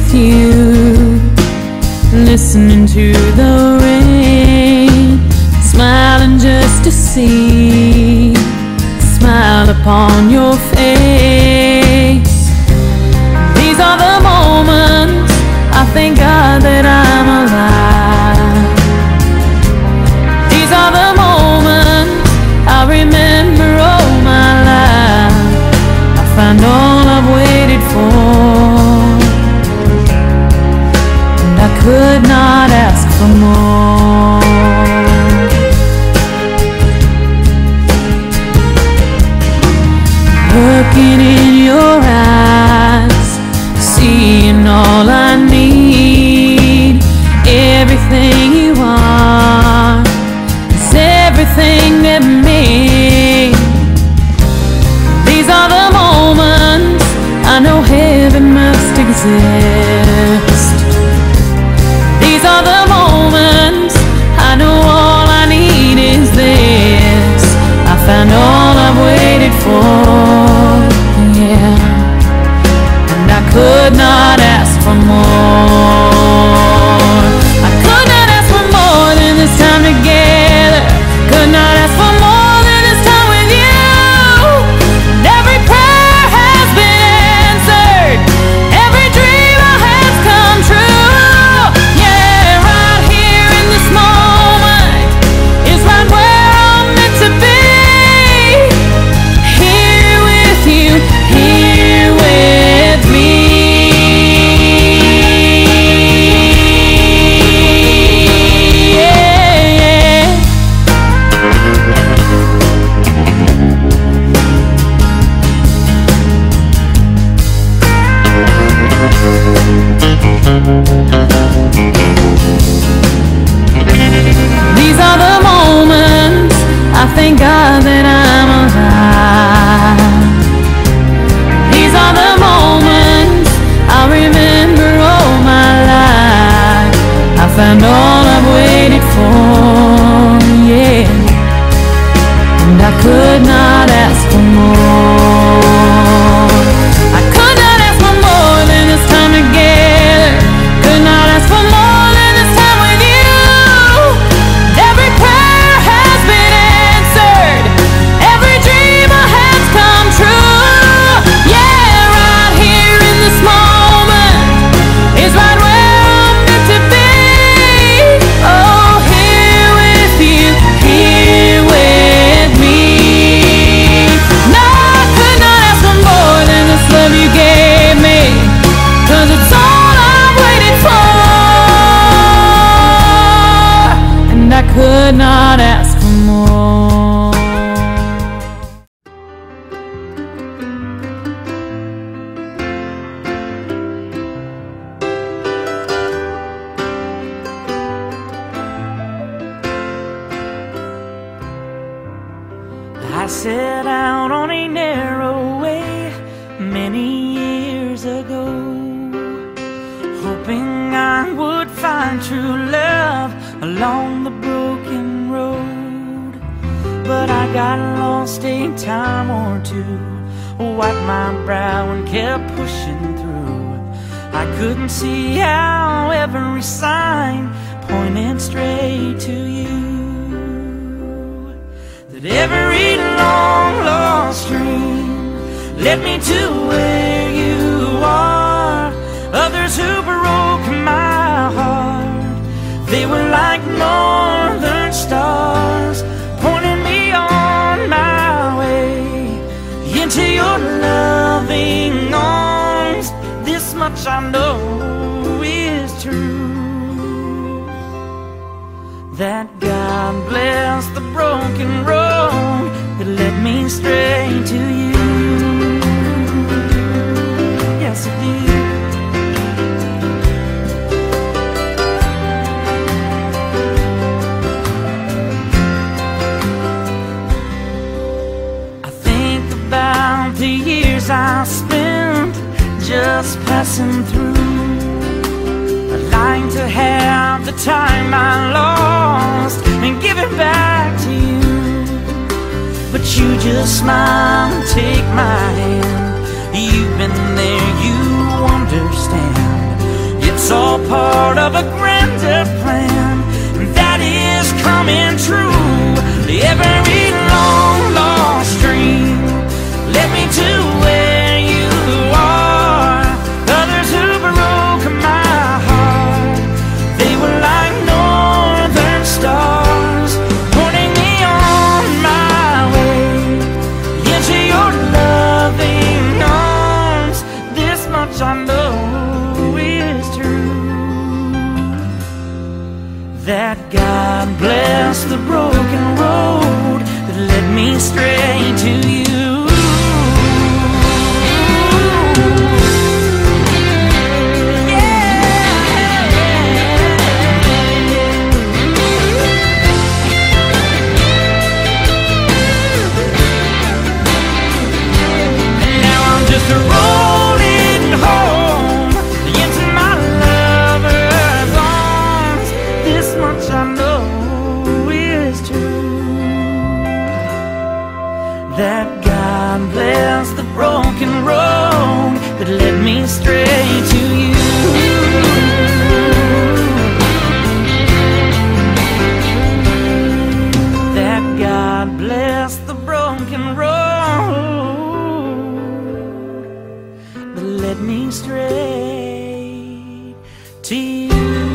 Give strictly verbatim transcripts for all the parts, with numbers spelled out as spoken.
with you, listening to the rain, smiling just to see a smile upon your face. These are the moments I thank God that I'm alive. These are the moments I remember all my life. I find all I've waited for, and I could not ask for more. Looking in your eyes, seeing all I need. Everything you are is everything that me. These are the moments I know heaven must exist. These are the moments I know all I need is this. I found all I've waited for, yeah, and I could not ask for more. I could not ask for more than this time together. Could not ask for more than this time with you. And every prayer has been answered. Every dream I have come true. Yeah, right here in this moment is right where I'm meant to be. Here with you, here with me. These are the moments I thank God that I'm alive. These are the moments I remember all my life. I found all I've waited for, yeah, and I could not ask for more. I could not ask for more than this time together. Could not ask for more than this time with you. Every prayer has been answered. Every dream I have come true. Yeah, right here in this moment is right where I'm meant to be. Oh, here with you, here with me. No, I could not ask for more than this love you gave me, 'cause it's all I've waited for, and I could not ask for more. I set out on a narrow way many years ago, hoping I would find true love along the broken road. But I got lost a time or two, wiped my brow and kept pushing through. I couldn't see how every sign pointed straight to you, that every long lost dream led me to where you are. Others who broke my heart, they were like northern stars, pointing me on my way into your loving arms. This much I know is true, that God bless the broken road that led me straight to you. Yes, it did. I think about the years I spent just passing through, lying to have the time I lost and give it back to you. But you just smile and take my hand. You've been there, you understand It's all part of a grander plan that is coming true. Every long lost dream led me to where you are. Others who broke my heart, they were like northern stars, pointing me on my way into your loving arms. This much I know is true, that God bless the broken road that led me straight to you. Just rolling home into my lover's arms. This much I know is true, that God bless the broken road that led me straight to you. That God bless the broken road led me straight to you.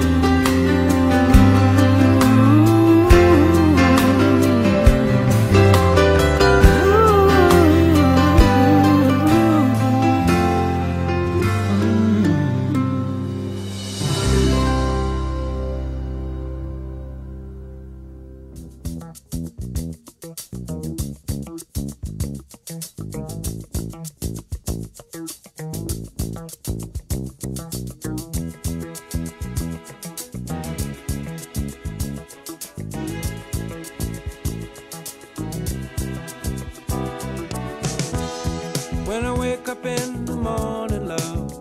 When I wake up in the morning, love,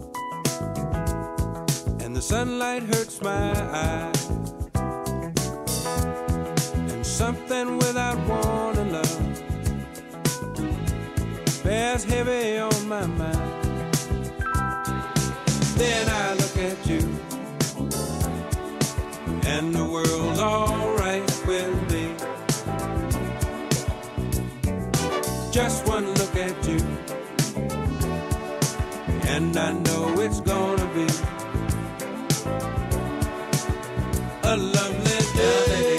and the sunlight hurts my eyes, and something without warning, love, bears heavy on my mind. Then I look at you, and the world's alright with me. Just one look at you, and I know it's gonna be a lovely day.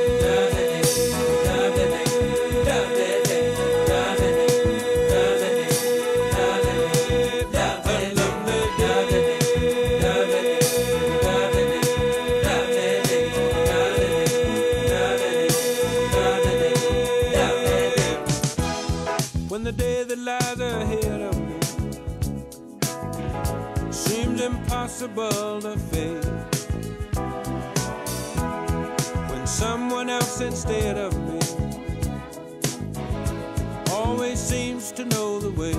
When the day that lies ahead of me seems impossible to face, when someone else instead of me always seems to know the way,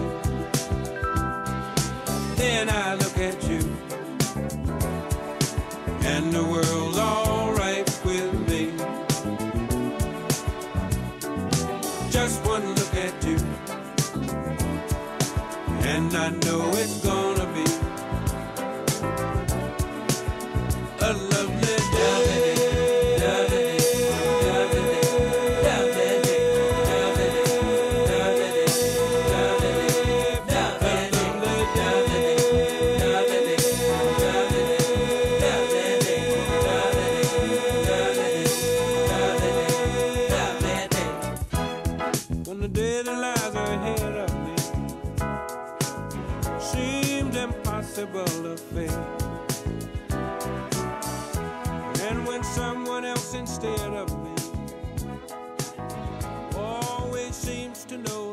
then I look at you, and the world's alright with me. Just one look at you, and I know it's gonna be a lovely day. When the day that lies ahead of me seems impossible to face, and when someone else instead of me always seems to know